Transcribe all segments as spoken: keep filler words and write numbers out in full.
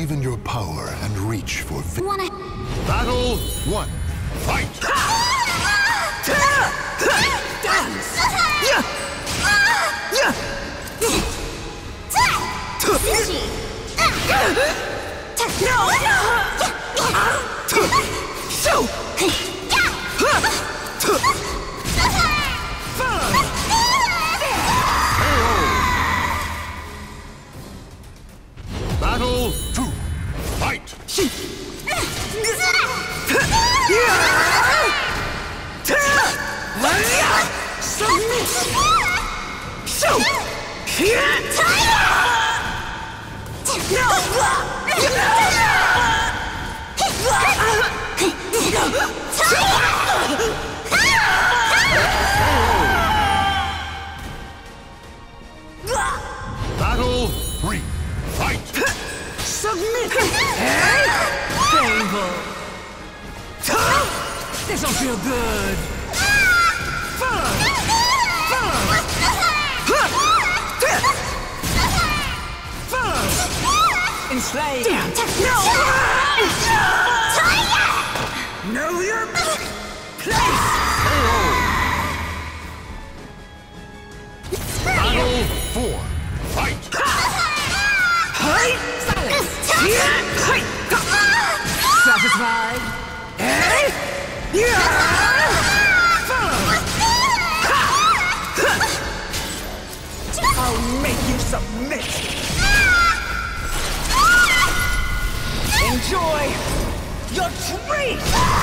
Believe in your power and reach for victory. Wanna... Battle one. Fight! Dance! Yeah! Yeah! Sushi! No! So! Battle two. Fight! Submit! So! Battle three. Fight! Submit! Painful! This'll feel good! Fun! Fun! Fun! Enslaved! No! Know your place! Battle four. Fight! Satisfied? Eh? I'll make you submit! Enjoy your treat!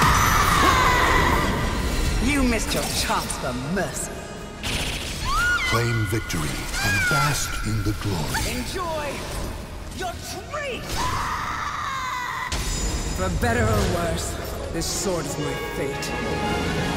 You missed your chance for mercy. Claim victory and bask in the glory. Enjoy your treat! For better or worse, this sword is my fate.